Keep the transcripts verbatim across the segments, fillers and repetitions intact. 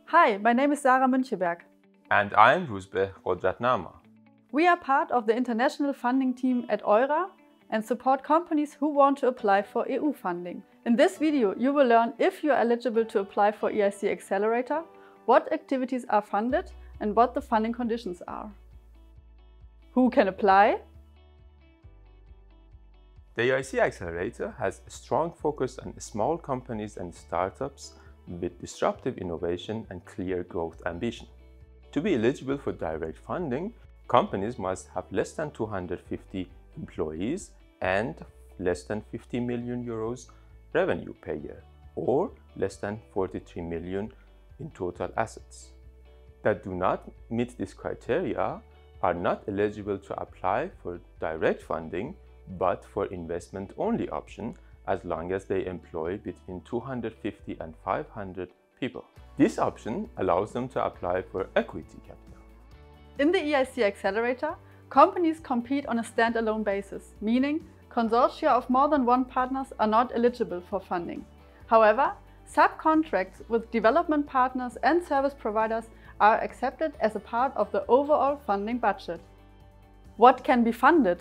Hi, my name is Sarah Müncheberg. And I'm Ruzbeh Qodratnama. We are part of the international funding team at EurA and support companies who want to apply for E U funding. In this video, you will learn if you are eligible to apply for E I C Accelerator, what activities are funded, and what the funding conditions are. Who can apply? The E I C Accelerator has a strong focus on small companies and startups with disruptive innovation and clear growth ambition. To be eligible for direct funding, companies must have less than two hundred fifty employees and less than fifty million euros revenue per year, or less than forty-three million in total assets. That do not meet this criteria are not eligible to apply for direct funding, but for investment-only option as long as they employ between two hundred fifty and five hundred people. This option allows them to apply for equity capital. In the E I C Accelerator, companies compete on a standalone basis, meaning consortia of more than one partners are not eligible for funding. However, subcontracts with development partners and service providers are accepted as a part of the overall funding budget. What can be funded?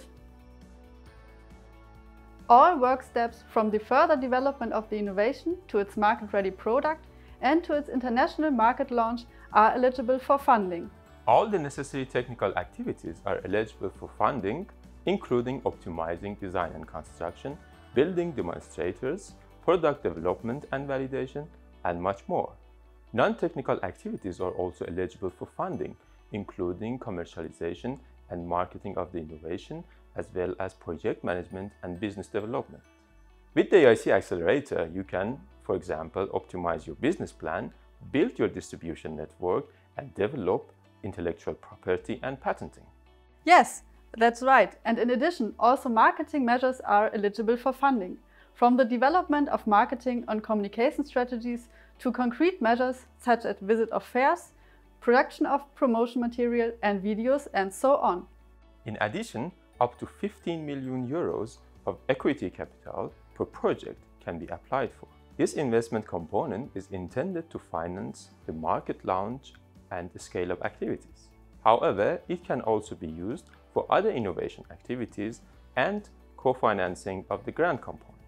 All work steps from the further development of the innovation to its market-ready product and to its international market launch are eligible for funding. All the necessary technical activities are eligible for funding, including optimizing design and construction, building demonstrators, product development and validation, and much more. Non-technical activities are also eligible for funding, including commercialization and marketing of the innovation, as well as project management and business development. With the E I C Accelerator, you can, for example, optimize your business plan, build your distribution network, and develop intellectual property and patenting. Yes, that's right. And in addition, also marketing measures are eligible for funding. From the development of marketing and communication strategies to concrete measures such as visit of fairs, production of promotion material and videos, and so on. In addition, up to fifteen million euros of equity capital per project can be applied for. This investment component is intended to finance the market launch and the scale-up activities. However, it can also be used for other innovation activities and co-financing of the grant component.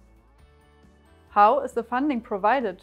How is the funding provided?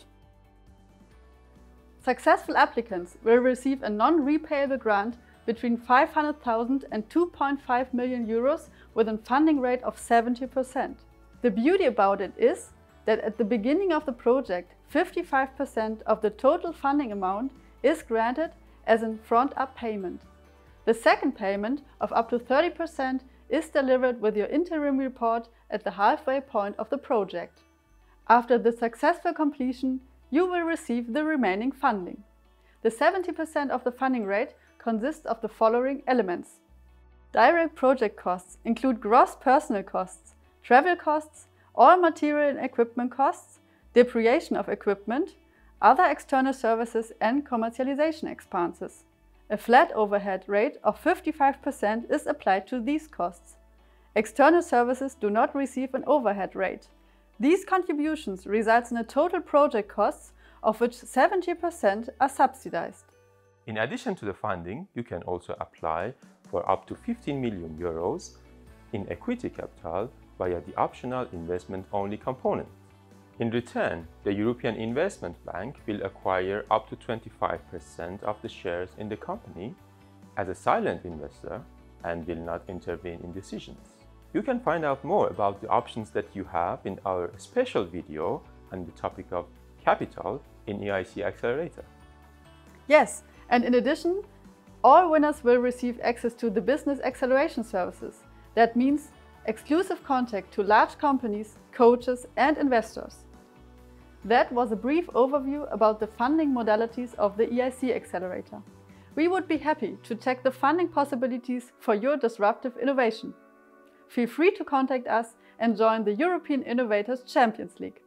Successful applicants will receive a non-repayable grant between five hundred thousand and two point five million euros with a funding rate of seventy percent. The beauty about it is that at the beginning of the project, fifty-five percent of the total funding amount is granted as a front-up payment. The second payment of up to thirty percent is delivered with your interim report at the halfway point of the project. After the successful completion, you will receive the remaining funding. The seventy percent of the funding rate consists of the following elements. Direct project costs include gross personnel costs, travel costs, all material and equipment costs, depreciation of equipment, other external services and commercialization expenses. A flat overhead rate of fifty-five percent is applied to these costs. External services do not receive an overhead rate. These contributions result in a total project costs of which seventy percent are subsidized. In addition to the funding, you can also apply for up to fifteen million euros in equity capital via the optional investment-only component. In return, the European Investment Bank will acquire up to twenty-five percent of the shares in the company as a silent investor and will not intervene in decisions. You can find out more about the options that you have in our special video on the topic of capital in E I C Accelerator. Yes, and in addition, all winners will receive access to the business acceleration services. That means exclusive contact to large companies, coaches and investors. That was a brief overview about the funding modalities of the E I C Accelerator. We would be happy to check the funding possibilities for your disruptive innovation. Feel free to contact us and join the European Innovators Champions League.